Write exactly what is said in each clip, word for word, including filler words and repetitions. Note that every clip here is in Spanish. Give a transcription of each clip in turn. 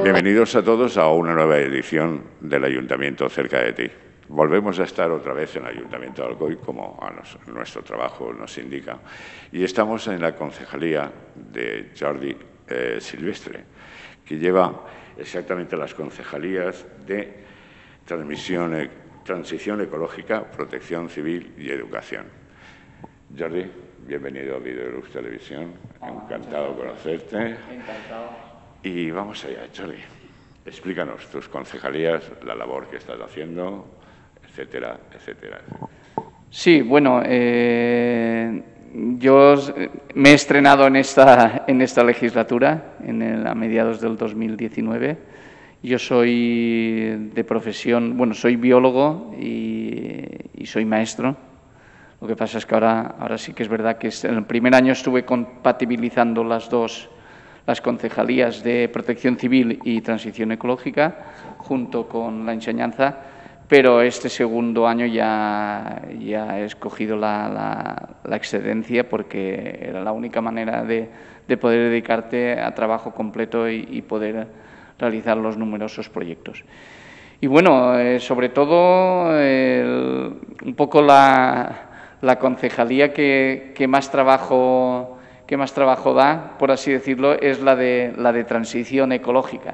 Bienvenidos a todos a una nueva edición del Ayuntamiento cerca de ti. Volvemos a estar otra vez en el Ayuntamiento de Alcoy, como a nos, nuestro trabajo nos indica, y estamos en la concejalía de Jordi eh, Silvestre, que lleva exactamente las concejalías de transmisión, e, transición ecológica, protección civil y educación. Jordi, bienvenido a Videolux Televisión, encantado de conocerte. Encantado. Y vamos allá, Jordi. Explícanos tus concejalías, la labor que estás haciendo, etcétera, etcétera. Sí, bueno, eh, yo me he estrenado en esta, en esta legislatura, en el, a mediados del dos mil diecinueve. Yo soy de profesión, bueno, soy biólogo y, y soy maestro. Lo que pasa es que ahora, ahora sí que es verdad que en el primer año estuve compatibilizando las dos las concejalías de Protección Civil y Transición Ecológica, junto con la enseñanza, pero este segundo año ya, ya he escogido la, la, la excedencia porque era la única manera de, de poder dedicarte a trabajo completo y, y poder realizar los numerosos proyectos. Y bueno, eh, sobre todo, el, un poco la, la concejalía que, que más trabajo... que más trabajo da, por así decirlo, es la de, la de transición ecológica.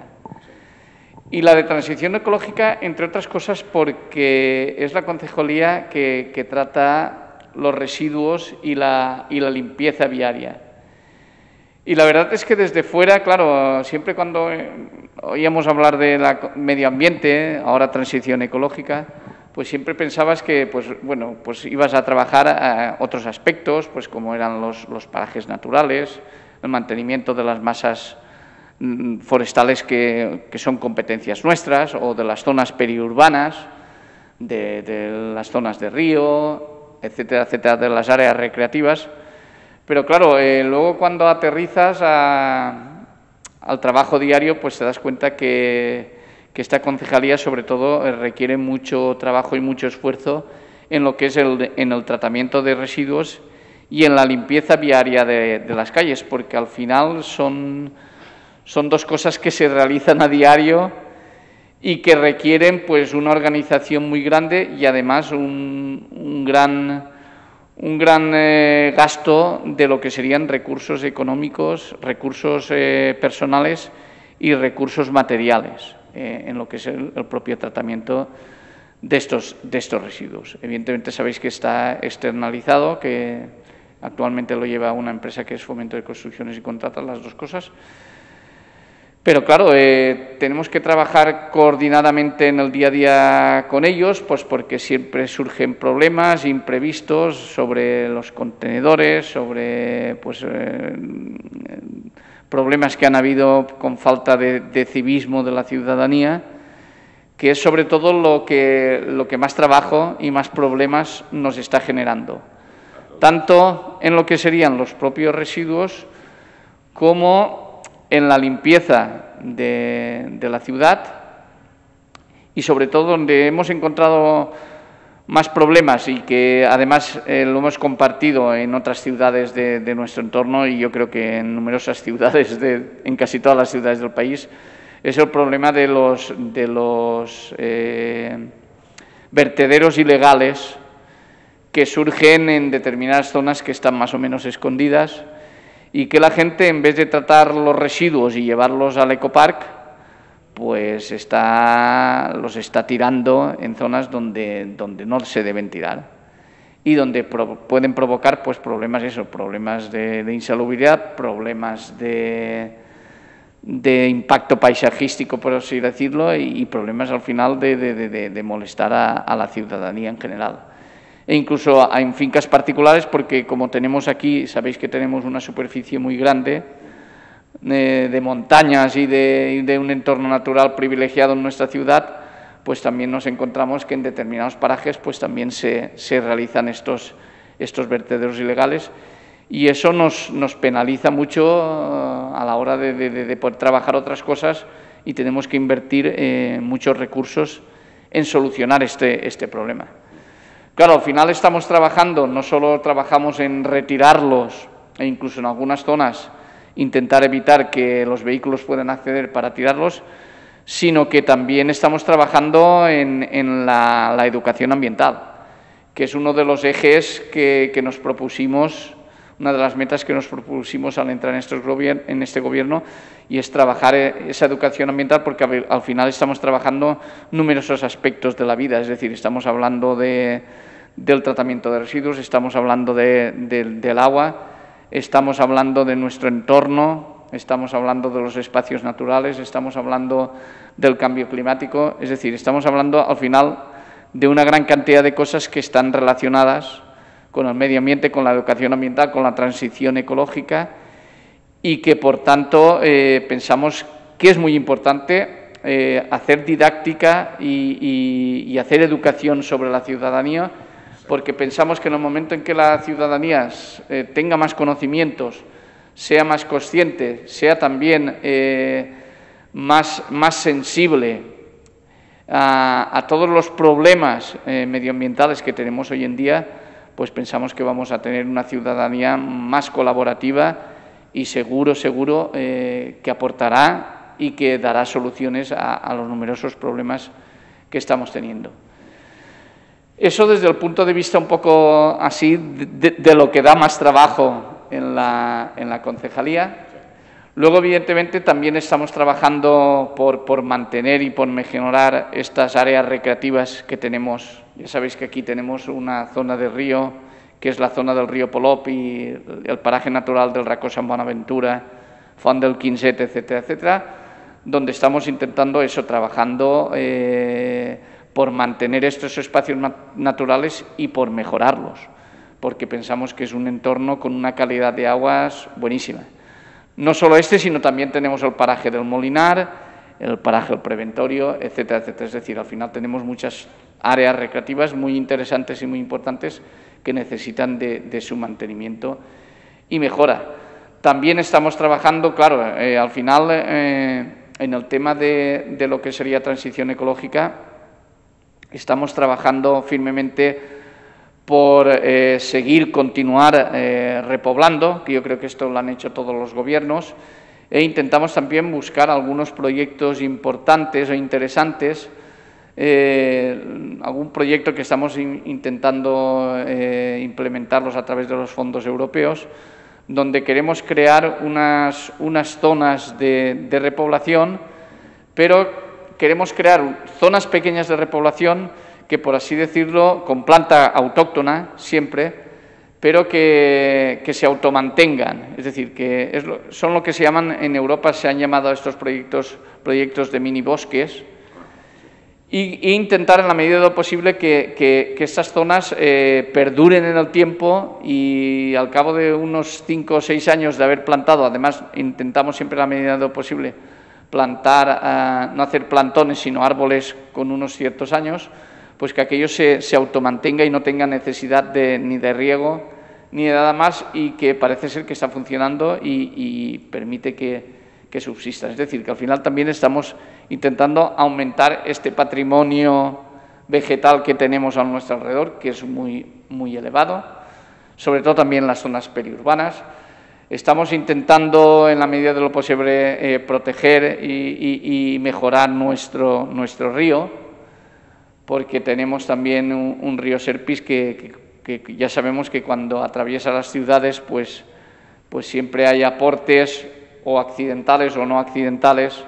Y la de transición ecológica, entre otras cosas, porque es la concejalía que, que trata los residuos y la, y la limpieza viaria. Y la verdad es que desde fuera, claro, siempre cuando oíamos hablar de la medio ambiente, ahora transición ecológica, pues siempre pensabas que, pues bueno, pues ibas a trabajar a otros aspectos, pues como eran los, los parajes naturales, el mantenimiento de las masas forestales que, que son competencias nuestras, o de las zonas periurbanas, de, de las zonas de río, etcétera, etcétera, de las áreas recreativas. Pero claro, eh, luego cuando aterrizas a, al trabajo diario, pues te das cuenta que que esta concejalía, sobre todo, requiere mucho trabajo y mucho esfuerzo en lo que es el, en el tratamiento de residuos y en la limpieza viaria de, de las calles, porque al final son, son dos cosas que se realizan a diario y que requieren pues una organización muy grande y además un, un gran, un gran eh, gasto de lo que serían recursos económicos, recursos eh, personales y recursos materiales en lo que es el, el propio tratamiento de estos, de estos residuos. Evidentemente sabéis que está externalizado, que actualmente lo lleva una empresa que es Fomento de Construcciones y contrata las dos cosas. Pero claro, eh, tenemos que trabajar coordinadamente en el día a día con ellos, pues porque siempre surgen problemas imprevistos sobre los contenedores, sobre pues, eh, problemas que han habido con falta de, de civismo de la ciudadanía, que es sobre todo lo que, lo que más trabajo y más problemas nos está generando, tanto en lo que serían los propios residuos como en la limpieza de, de la ciudad y sobre todo donde hemos encontrado más problemas y que además eh, lo hemos compartido en otras ciudades de, de nuestro entorno y yo creo que en numerosas ciudades, de, en casi todas las ciudades del país, es el problema de los, de los eh, vertederos ilegales que surgen en determinadas zonas que están más o menos escondidas y que la gente, en vez de tratar los residuos y llevarlos al ecopark, pues está, los está tirando en zonas donde, donde no se deben tirar y donde pro, pueden provocar pues, problemas, eso, problemas de, de insalubridad, problemas de, de impacto paisajístico, por así decirlo, y, y problemas al final de, de, de, de molestar a, a la ciudadanía en general. E incluso en fincas particulares, porque como tenemos aquí, sabéis que tenemos una superficie muy grande, De, de montañas y de, y de un entorno natural privilegiado en nuestra ciudad, pues también nos encontramos que en determinados parajes pues también se, se realizan estos, estos vertederos ilegales y eso nos, nos penaliza mucho a la hora de, de, de poder trabajar otras cosas y tenemos que invertir eh, muchos recursos en solucionar este, este problema. Claro, al final estamos trabajando, no solo trabajamos en retirarlos e incluso en algunas zonas intentar evitar que los vehículos puedan acceder para tirarlos, sino que también estamos trabajando en, en la, la educación ambiental, que es uno de los ejes que, que nos propusimos, una de las metas que nos propusimos al entrar en, estos gobier en este gobierno, y es trabajar esa educación ambiental, porque al, al final estamos trabajando numerosos aspectos de la vida, es decir, estamos hablando de, del tratamiento de residuos, estamos hablando de, de, del agua, estamos hablando de nuestro entorno, estamos hablando de los espacios naturales, estamos hablando del cambio climático, es decir, estamos hablando al final de una gran cantidad de cosas que están relacionadas con el medio ambiente, con la educación ambiental, con la transición ecológica, y que, por tanto, eh, pensamos que es muy importante eh, hacer didáctica y, y, y hacer educación sobre la ciudadanía, porque pensamos que en el momento en que la ciudadanía eh, tenga más conocimientos, sea más consciente, sea también eh, más, más sensible a, a todos los problemas eh, medioambientales que tenemos hoy en día, pues pensamos que vamos a tener una ciudadanía más colaborativa y seguro, seguro eh, que aportará y que dará soluciones a, a los numerosos problemas que estamos teniendo. Eso desde el punto de vista un poco así de, de lo que da más trabajo en la, en la concejalía. Luego, evidentemente, también estamos trabajando por, por mantener y por mejorar estas áreas recreativas que tenemos. Ya sabéis que aquí tenemos una zona de río, que es la zona del río Polop y el paraje natural del Racó San Bonaventura, Font del Quinset, etcétera, etcétera, donde estamos intentando eso, trabajando eh, por mantener estos espacios naturales y por mejorarlos, porque pensamos que es un entorno con una calidad de aguas buenísima. No solo este, sino también tenemos el paraje del Molinar, el paraje del Preventorio, etcétera, etcétera. Es decir, al final tenemos muchas áreas recreativas muy interesantes y muy importantes que necesitan de, de su mantenimiento y mejora. También estamos trabajando, claro, eh, al final eh, en el tema de, de lo que sería transición ecológica, estamos trabajando firmemente por eh, seguir, continuar eh, repoblando, que yo creo que esto lo han hecho todos los gobiernos, e intentamos también buscar algunos proyectos importantes o interesantes, eh, algún proyecto que estamos in, intentando eh, implementarlos a través de los fondos europeos, donde queremos crear unas, unas zonas de, de repoblación, pero queremos crear zonas pequeñas de repoblación que, por así decirlo, con planta autóctona siempre, pero que, que se automantengan, es decir, que es lo, son lo que se llaman, en Europa se han llamado a estos proyectos, proyectos de mini bosques, y, y intentar en la medida de lo posible que, que, que estas zonas eh, perduren en el tiempo, y al cabo de unos cinco o seis años de haber plantado, además intentamos siempre en la medida de lo posible plantar, uh, no hacer plantones, sino árboles con unos ciertos años, pues que aquello se, se automantenga y no tenga necesidad de, ni de riego ni de nada más, y que parece ser que está funcionando y, y permite que, que subsista. Es decir, que al final también estamos intentando aumentar este patrimonio vegetal que tenemos a nuestro alrededor, que es muy, muy elevado, sobre todo también en las zonas periurbanas. Estamos intentando, en la medida de lo posible, eh, proteger y, y, y mejorar nuestro, nuestro río, porque tenemos también un, un río Serpis que, que, que ya sabemos que cuando atraviesa las ciudades, pues, pues siempre hay aportes o accidentales o no accidentales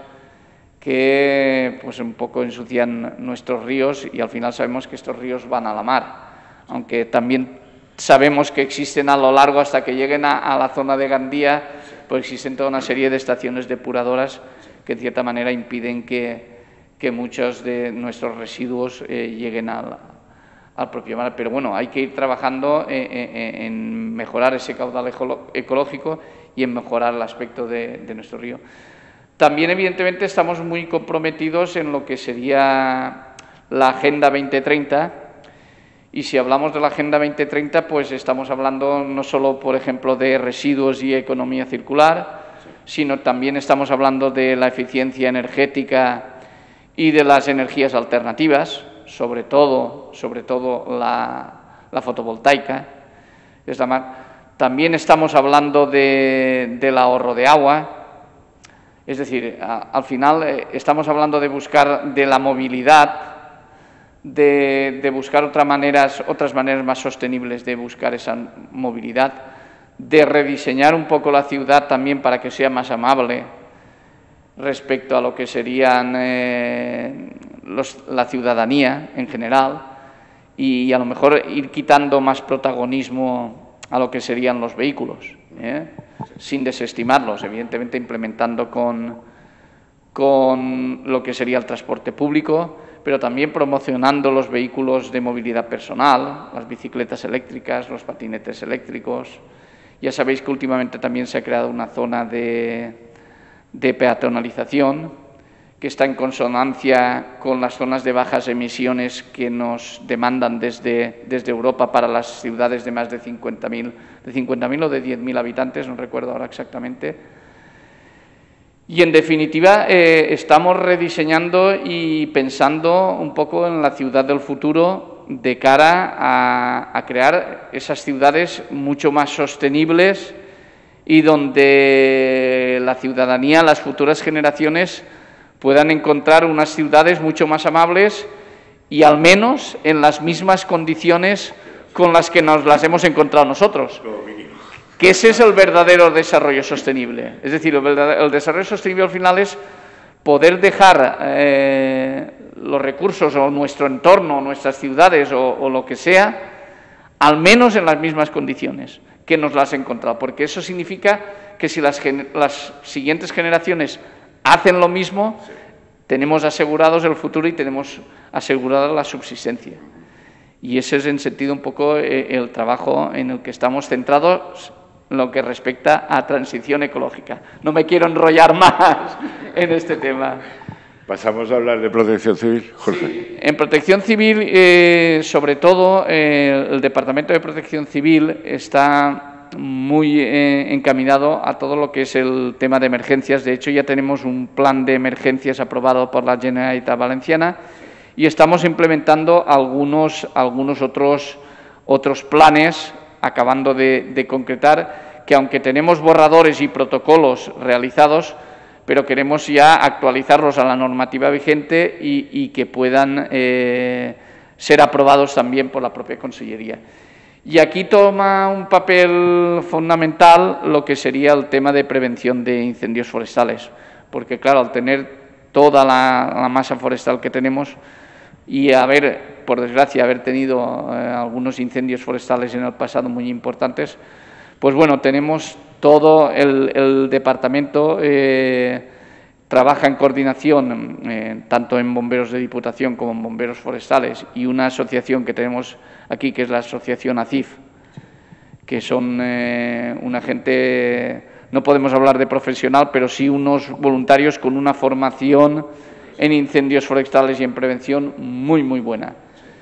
que pues un poco ensucian nuestros ríos, y al final sabemos que estos ríos van a la mar, aunque también sabemos que existen a lo largo, hasta que lleguen a, a la zona de Gandía, pues existen toda una serie de estaciones depuradoras que en cierta manera impiden que, que muchos de nuestros residuos eh, lleguen al, al propio mar. Pero bueno, hay que ir trabajando en, en, en mejorar ese caudal ecológico y en mejorar el aspecto de, de nuestro río. También, evidentemente, estamos muy comprometidos en lo que sería la Agenda veinte treinta, y si hablamos de la Agenda veinte treinta, pues estamos hablando no solo, por ejemplo, de residuos y economía circular, sino también estamos hablando de la eficiencia energética y de las energías alternativas, sobre todo, sobre todo la, la fotovoltaica, es la más. También estamos hablando de, del ahorro de agua. Es decir, a, al final eh, estamos hablando de buscar de la movilidad, de, de buscar otras maneras, otras maneras más sostenibles de buscar esa movilidad, de rediseñar un poco la ciudad también para que sea más amable respecto a lo que serían eh, los, la ciudadanía en general, y a lo mejor ir quitando más protagonismo a lo que serían los vehículos, ¿eh? Sin desestimarlos, evidentemente implementando con, con lo que sería el transporte público, pero también promocionando los vehículos de movilidad personal, las bicicletas eléctricas, los patinetes eléctricos. Ya sabéis que últimamente también se ha creado una zona de, de peatonalización que está en consonancia con las zonas de bajas emisiones que nos demandan desde, desde Europa para las ciudades de más de cincuenta mil de cincuenta mil o de diez mil habitantes, no recuerdo ahora exactamente. Y en definitiva eh, estamos rediseñando y pensando un poco en la ciudad del futuro de cara a, a crear esas ciudades mucho más sostenibles y donde la ciudadanía, las futuras generaciones puedan encontrar unas ciudades mucho más amables y al menos en las mismas condiciones con las que nos las hemos encontrado nosotros. Que ese es el verdadero desarrollo sostenible. Es decir, el, el desarrollo sostenible al final es poder dejar eh, los recursos o nuestro entorno, nuestras ciudades o, o lo que sea, al menos en las mismas condiciones que nos las han encontrado. Porque eso significa que si las, las siguientes generaciones hacen lo mismo, sí, tenemos asegurados el futuro y tenemos asegurada la subsistencia. Y ese es en sentido un poco eh, el trabajo en el que estamos centrados en lo que respecta a transición ecológica. No me quiero enrollar más en este tema. Pasamos a hablar de protección civil, Jorge. Sí, en protección civil, eh, sobre todo, eh, el Departamento de Protección Civil está muy eh, encaminado a todo lo que es el tema de emergencias. De hecho, ya tenemos un plan de emergencias aprobado por la Generalitat Valenciana y estamos implementando algunos, algunos otros, otros planes, acabando de, de concretar, que aunque tenemos borradores y protocolos realizados, pero queremos ya actualizarlos a la normativa vigente y, y que puedan eh, ser aprobados también por la propia Consellería. Y aquí toma un papel fundamental lo que sería el tema de prevención de incendios forestales, porque claro, al tener toda la, la masa forestal que tenemos y haber, por desgracia, haber tenido eh, algunos incendios forestales en el pasado muy importantes, pues bueno, tenemos todo el, el departamento, eh, trabaja en coordinación, eh, tanto en bomberos de Diputación como en bomberos forestales, y una asociación que tenemos aquí, que es la asociación A C I F, que son eh, una gente, no podemos hablar de profesional, pero sí unos voluntarios con una formación en incendios forestales y en prevención muy, muy buena.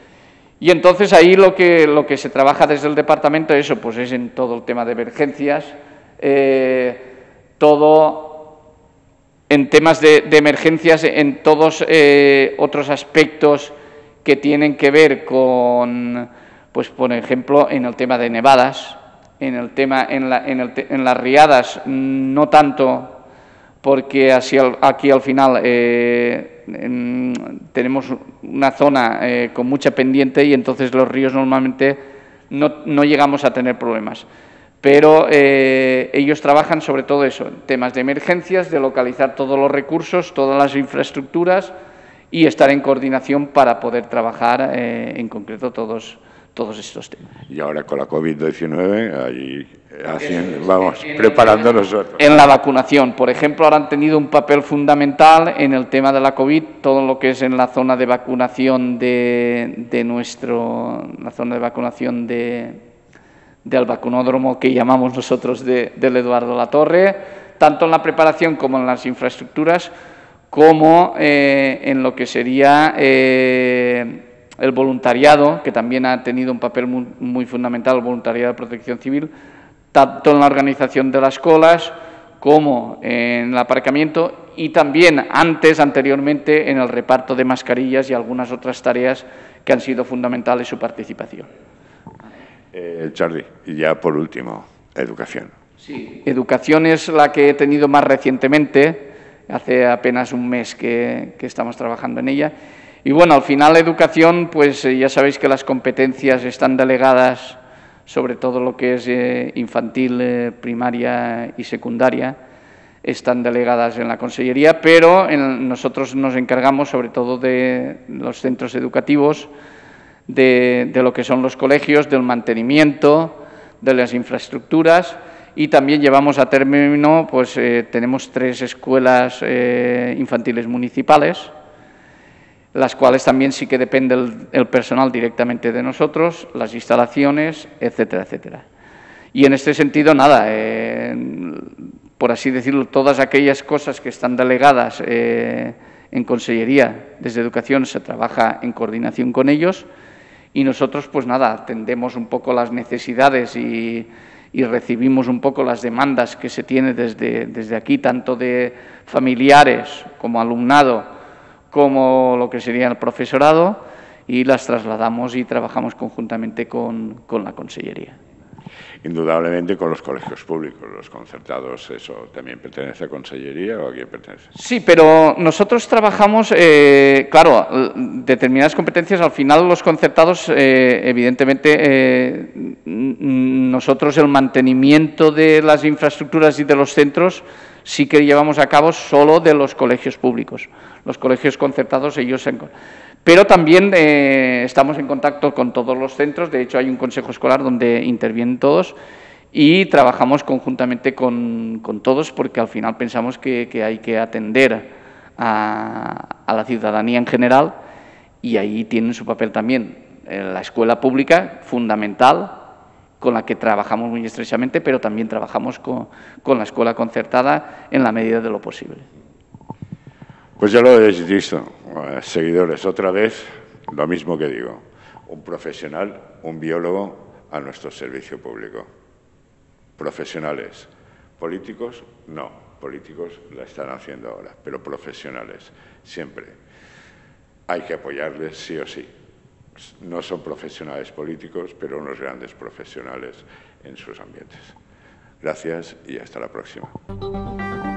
Y entonces ahí lo que, lo que se trabaja desde el departamento, eso pues es en todo el tema de emergencias, eh, todo en temas de, de emergencias, en todos eh, otros aspectos que tienen que ver con, pues por ejemplo, en el tema de nevadas, en el tema, en, la, en, el, en las riadas, no tanto, porque así al, aquí al final eh, en, tenemos una zona eh, con mucha pendiente y entonces los ríos normalmente no, no llegamos a tener problemas. Pero eh, ellos trabajan sobre todo eso, temas de emergencias, de localizar todos los recursos, todas las infraestructuras y estar en coordinación para poder trabajar eh, en concreto todos, todos estos temas. Y ahora con la COVID diecinueve, ahí haciendo, vamos, en, preparando nosotros. En la vacunación, por ejemplo, ahora han tenido un papel fundamental en el tema de la COVID, todo lo que es en la zona de vacunación de, de nuestro, la zona de vacunación de... del vacunódromo que llamamos nosotros de, del Eduardo Latorre, tanto en la preparación como en las infraestructuras, como eh, en lo que sería eh, el voluntariado, que también ha tenido un papel muy, muy fundamental, el voluntariado de protección civil, tanto en la organización de las colas como en el aparcamiento y también antes, anteriormente, en el reparto de mascarillas y algunas otras tareas que han sido fundamentales su participación. Eh, Charlie, y ya por último, educación. Sí, educación es la que he tenido más recientemente, hace apenas un mes que, que estamos trabajando en ella. Y bueno, al final educación, pues ya sabéis que las competencias están delegadas sobre todo lo que es eh, infantil, eh, primaria y secundaria, están delegadas en la Consellería, pero en, nosotros nos encargamos sobre todo de los centros educativos, de, de lo que son los colegios, del mantenimiento, de las infraestructuras, y también llevamos a término, pues eh, tenemos tres escuelas eh, infantiles municipales, las cuales también sí que depende el, el personal directamente de nosotros, las instalaciones, etcétera, etcétera. Y en este sentido, nada, eh, por así decirlo, todas aquellas cosas que están delegadas eh, en Consellería desde Educación se trabaja en coordinación con ellos y nosotros, pues nada, atendemos un poco las necesidades y, y recibimos un poco las demandas que se tiene desde, desde aquí, tanto de familiares como alumnado, como lo que sería el profesorado, y las trasladamos y trabajamos conjuntamente con, con la Consellería. Indudablemente con los colegios públicos, los concertados, ¿eso también pertenece a Consellería o a quién pertenece? Sí, pero nosotros trabajamos, eh, claro, determinadas competencias, al final los concertados, eh, evidentemente, eh, nosotros el mantenimiento de las infraestructuras y de los centros sí que llevamos a cabo solo de los colegios públicos. Los colegios concertados, ellos se... Pero también eh, estamos en contacto con todos los centros, de hecho hay un consejo escolar donde intervienen todos y trabajamos conjuntamente con, con todos porque al final pensamos que, que hay que atender a, a la ciudadanía en general y ahí tienen su papel también. La escuela pública, fundamental, con la que trabajamos muy estrechamente, pero también trabajamos con, con la escuela concertada en la medida de lo posible. Pues ya lo habéis visto, seguidores, otra vez lo mismo que digo, un profesional, un biólogo a nuestro servicio público. Profesionales, políticos, no, políticos la están haciendo ahora, pero profesionales, siempre. Hay que apoyarles sí o sí. No son profesionales políticos, pero unos grandes profesionales en sus ambientes. Gracias y hasta la próxima.